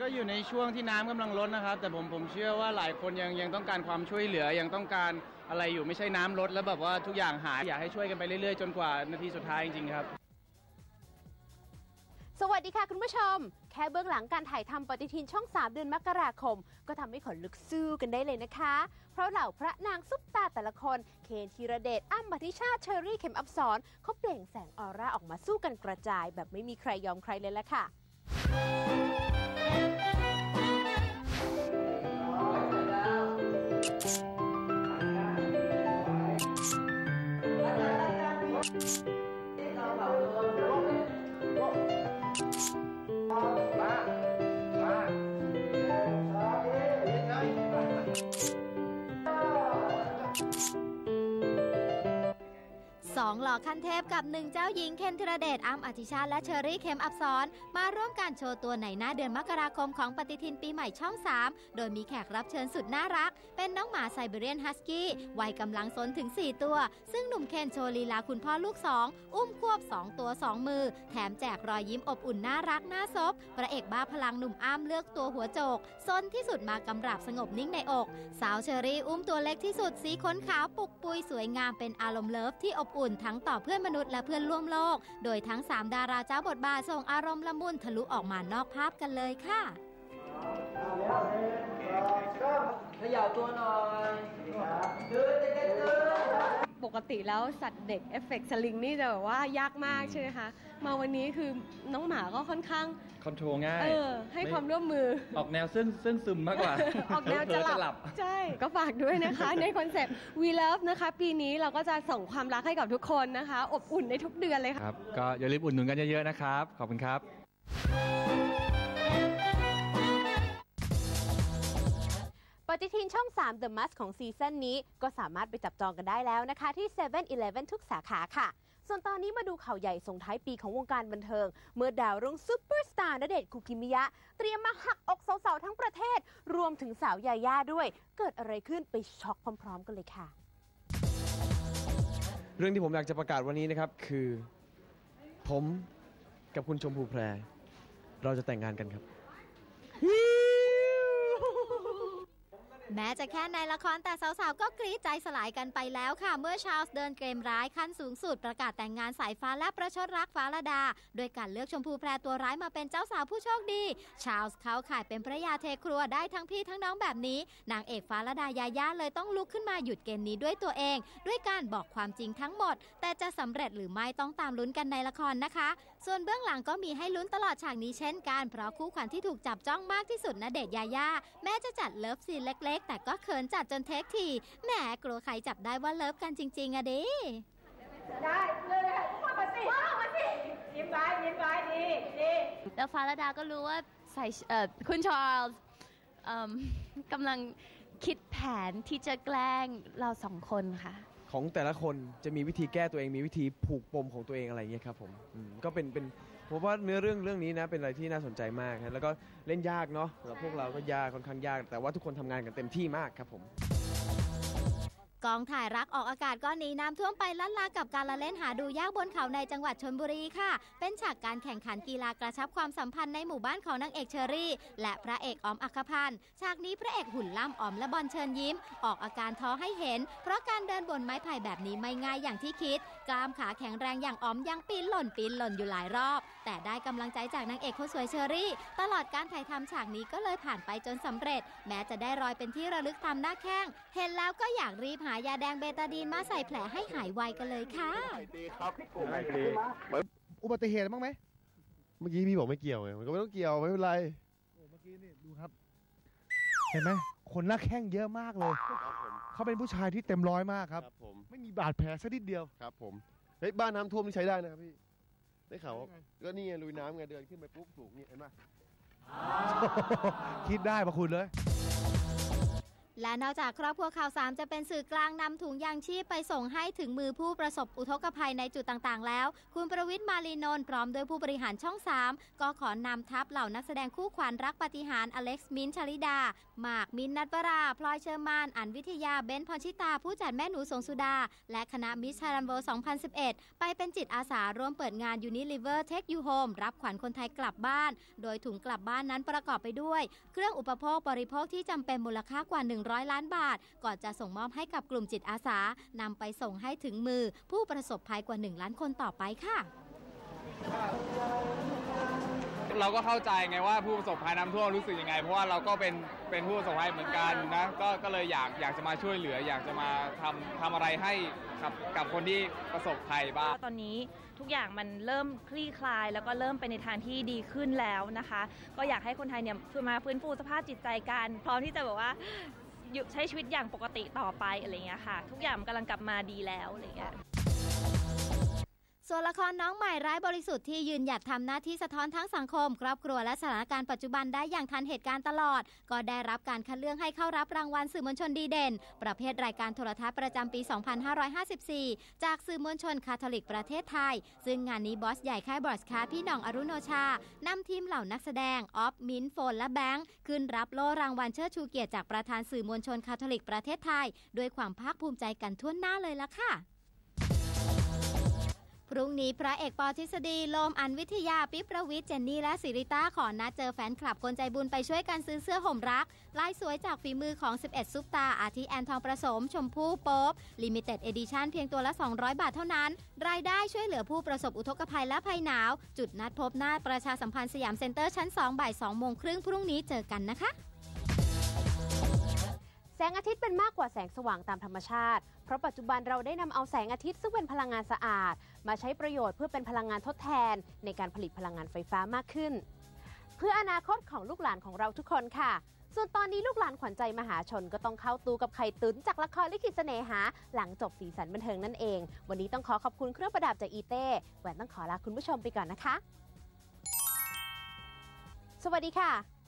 ก็อยู่ในช่วงที่น้ำกำลังลดนะครับแต่ผมเชื่อว่าหลายคนยังต้องการความช่วยเหลือยังต้องการอะไรอยู่ไม่ใช่น้ำลดแล้วแบบว่าทุกอย่างหายอยากให้ช่วยกันไปเรื่อยๆจนกว่านาทีสุดท้ายจริงๆครับสวัสดีค่ะคุณผู้ชมแค่เบื้องหลังการถ่ายทำปฏิทินช่อง 3 เดือนมกราคมก็ทำให้ขนลุกสู้กันได้เลยนะคะเพราะเหล่าพระนางซุปตาแต่ละคนเคนธีรเดชอ้ำอธิชาติเชอรี่เข็มอับสรเขาเปล่งแสงออร่าออกมาสู้กันกระจายแบบไม่มีใครยอมใครเลยละค่ะ 2 หล่อขั้นเทพกับ 1 เจ้าหญิงเคนธีรเดชอ้ำอธิชาติและเชอรี่เข็มอับสรมาร่วมกันโชว์ตัวในหน้าเดือนมกราคมของปฏิทินปีใหม่ช่อง 3 โดยมีแขกรับเชิญสุดน่ารักเป็นน้องหมาไซบีเรียนฮัสกี้วัยกำลังซนถึง 4 ตัวซึ่งหนุ่มเคนโชว์ลีลาคุณพ่อลูก 2 อุ้มควบ 2 ตัว 2 มือแถมแจกรอยยิ้มอบอุ่นน่ารักน่าซบพระเอกบ้าพลังหนุ่มอ้ำเลือกตัวหัวโจกซนที่สุดมากำราบสงบนิ่งในอกสาวเชอรี่อุ้มตัวเล็กที่สุดสีขนขาวปุกปุยสวยงามเป็นอารมณ์เลิฟที่อบอุ่นทั้งต่อเพื่อนมนุษย์และเพื่อนร่วมโลกโดยทั้ง3ดาราเจ้าบทบาทส่งอารมณ์ละมุนทะลุออกมานอกภาพกันเลยค่ะขย่าตัวหน่อยปกติแล้วสัตว์เด็กเอฟเฟกต์สลิงนี่จะแบบว่ายากมากใช่ไหมคะมาวันนี้คือน้องหมาก็ค่อนข้างคอนโทรลง่ายให้ความร่วมมือออกแนวซึ่งซึมมากกว่าออกแนวจะหลับใช่ก็ฝากด้วยนะคะ ในคอนเซ็ปต์ We Love นะคะปีนี้เราก็จะส่งความรักให้กับทุกคนนะคะอบอุ่นในทุกเดือนเลยครับก็อย่าลืมอุดหนุนกันเยอะๆนะครับขอบคุณครับปฏิทินช่อง 3 The Must ของซีซั่นนี้ก็สามารถไปจับจองกันได้แล้วนะคะที่ 7-Eleven ทุกสาขาค่ะส่วนตอนนี้มาดูข่าวใหญ่ส่งท้ายปีของวงการบันเทิงเมื่อดาวรุ่งซุปเปอร์สตาร์ณเดชน์ คุกิมิยะเตรียมมาหักอกสาวๆทั้งประเทศรวมถึงสาวยาย่าด้วยเกิดอะไรขึ้นไปช็อกพร้อมๆกันเลยค่ะเรื่องที่ผมอยากจะประกาศวันนี้นะครับคือผมกับคุณชมพูแพรเราจะแต่งงานกันครับแม้จะแค่ในละครแต่สาวๆก็กรี๊ดใจสลายกันไปแล้วค่ะเมื่อชาร์ลส์เดินเกมร้ายขั้นสูงสุดประกาศแต่งงานสายฟ้าและประชดรักฟ้าระดาโดยการเลือกชมพูแพรตัวร้ายมาเป็นเจ้าสาวผู้โชคดีชาร์ลส์เขาข่ายเป็นพระยาเทครัวได้ทั้งพี่ทั้งน้องแบบนี้นางเอกฟ้าระดายาย่าเลยต้องลุกขึ้นมาหยุดเกมนี้ด้วยตัวเองด้วยการบอกความจริงทั้งหมดแต่จะสำเร็จหรือไม่ต้องตามลุ้นกันในละครนะคะส่วนเบื้องหลังก็มีให้ลุ้นตลอดฉากนี้เช่นกันเพราะคู่ขวัญที่ถูกจับจ้องมากที่สุดณเดชน์ยาย่าแม้จะจัดเลิฟซีนเล็กๆแต่ก็เขินจัดจนเทคทีแหมกลัวใครจับได้ว่าเลิฟกันจริงๆอะดิได้เลยมาสิยิ้มไว้ดีแล้วฟ้าระดาก็รู้ว่าคุณชาร์ลส์กำลังคิดแผนที่จะแกล้งเรา2 คนค่ะของแต่ละคนจะมีวิธีแก้ตัวเองมีวิธีผูกปมของตัวเองอะไรเงี้ยครับผมก็เป็นผมว่าเนื้อเรื่องนี้นะเป็นอะไรที่น่าสนใจมากนะแล้วก็เล่นยากเนาะสำหรับพวกเราก็ยากค่อนข้างยากแต่ว่าทุกคนทำงานกันเต็มที่มากครับผมกองถ่ายรักออกอากาศก็หนีน้ำท่วมไปลัดลากับการละเล่นหาดูยากบนเขาในจังหวัดชลบุรีค่ะเป็นฉากการแข่งขันกีฬากระชับความสัมพันธ์ในหมู่บ้านของนางเอกเชอรี่และพระเอกออมอัครพันธ์ฉากนี้พระเอกหุ่นล่ำออมและบอลเชิญยิ้มออกอาการท้อให้เห็นเพราะการเดินบนไม้ไผ่แบบนี้ไม่ง่ายอย่างที่คิดกล้ามขาแข็งแรงอย่างออมยังปีนหล่นอยู่หลายรอบแต่ได้กำลังใจจากนางเอกคนสวยเชอรี่ตลอดการถ่ายทำฉากนี้ก็เลยผ่านไปจนสำเร็จแม้จะได้รอยเป็นที่ระลึกตามหน้าแข้งเห็นแล้วก็อยากรีบหายาแดงเบตาดีนมาใส่แผลให้หายไวกันเลยค่ะอุบัติเหตุบ้างไหมเมื่อกี้พี่บอกไม่เกี่ยวไงมันก็ไม่ต้องเกี่ยวไม่เป็นไรเมื่อกี้นี่ดูครับเห็นไหมคนหน้าแข้งเยอะมากเลยเขาเป็นผู้ชายที่เต็มร้อยมากครับไม่มีบาดแผลสักนิดเดียวครับผมเฮ้ยบ้านน้ำท่วมนี่ใช้ได้นะครับพี่ได้ข่าวก็นี่ไงลุยน้ำไงเดินขึ้นไปปุ๊บสูงนี่เห็นไหมคิดได้ปะคุณเลยและนอกจากครอบครัวข่าว3จะเป็นสื่อกลางนำถุงยางชีพไปส่งให้ถึงมือผู้ประสบอุทกภัยในจุดต่างๆแล้วคุณประวิตร มาลีนนท์พร้อมด้วยผู้บริหารช่อง3ก็ขอนำทัพเหล่านักแสดงคู่ขวัญรักปาฏิหาริย์อเล็กซ์ มิ้นท์ ชลิดาหมาก มิ้นท์ นัทวราพลอยเชอร์มาน อั๋นวิทยา เบนซ์ พรชิตาผู้จัดแม่หนูสงสุดาและคณะมิส ไทยแลนด์ เวิลด์ 2011 ไปเป็นจิตอาสาร่วมเปิดงาน Unilever Take You Home รับขวัญคนไทยกลับบ้านโดยถุงกลับบ้านนั้นประกอบไปด้วยเครื่องอุปโภคบริโภคที่จำเป็นมูลค่ากว่า100 ล้านบาทก่อนจะส่งมอบให้กับกลุ่มจิตอาสานำไปส่งให้ถึงมือผู้ประสบภัยกว่า1 ล้านคนต่อไปค่ะเราก็เข้าใจไงว่าผู้ประสบภัยน้ำท่วมรู้สึกยังไงเพราะว่าเราก็เป็นผู้ประสบภัยเหมือนกันนะก็เลยอยากจะมาช่วยเหลืออยากจะมาทำอะไรให้กับคนที่ประสบภัยบ้างตอนนี้ทุกอย่างมันเริ่มคลี่คลายแล้วก็เริ่มไปในทางที่ดีขึ้นแล้วนะคะก็อยากให้คนไทยเนี่ยมาฟื้นฟูสภาพจิตใจกันพร้อมที่จะแบบว่าใช้ชีวิตอย่างปกติต่อไปอะไรเงี้ยค่ะทุกอย่างมันกำลังกลับมาดีแล้วอะไรเงี้ยส่วนละครน้องใหม่ร้ายบริสุทธิ์ที่ยืนหยัดทำหน้าที่สะท้อนทั้งสังคมครอบครัวและสถานการณ์ปัจจุบันได้อย่างทันเหตุการณ์ตลอดก็ได้รับการคัดเลือกให้เข้ารับรางวัลสื่อมวลชนดีเด่นประเภทรายการโทรทัศน์ประจำปี 2554 จากสื่อมวลชนคาทอลิกประเทศไทยซึ่งงานนี้บอสใหญ่ค่ายบรอดคาสต์พี่หน่องอรุโนชานำทีมเหล่านักแสดงออฟ มิ้นท์ โฟนและแบงค์ขึ้นรับโล่รางวัลเชิดชูเกียรติจากประธานสื่อมวลชนคาทอลิกประเทศไทยด้วยความภาคภูมิใจกันทั่วหน้าเลยล่ะค่ะพรุ่งนี้พระเอกปอทฤษฎีโลม อั๋นวิทยา ปิ๊บ ประวิตร เจนนี่และสิริต้าขอนัดเจอแฟนคลับคนใจบุญไปช่วยกันซื้อเสื้อห่มรักลายสวยจากฝีมือของ 11 ซุปตาอาทิแอนทองประสมชมพู่โป๊ป Limited Edition เพียงตัวละ 200 บาทเท่านั้นรายได้ช่วยเหลือผู้ประสบอุทกภัยและภัยหนาวจุดนัดพบหน้าประชาสัมพันธ์สยามเซ็นเตอร์ชั้น 2 บ่าย 2:30 พรุ่งนี้เจอกันนะคะแสงอาทิตย์เป็นมากกว่าแสงสว่างตามธรรมชาติเพราะปัจจุบันเราได้นำเอาแสงอาทิตย์ซึ่งเป็นพลังงานสะอาดมาใช้ประโยชน์เพื่อเป็นพลังงานทดแทนในการผลิตพลังงานไฟฟ้ามากขึ้นเพื่ออนาคตของลูกหลานของเราทุกคนค่ะส่วนตอนนี้ลูกหลานขวัญใจมหาชนก็ต้องเข้าตู้กับไข่ตุ๋นจากละครลิขิตเสน่หาหลังจบสีสันบันเทิงนั่นเองวันนี้ต้องขอคุณเครื่องประดับจากอีเต้แหวนต้องขอลาคุณผู้ชมไปก่อนนะคะสวัสดีค่ะ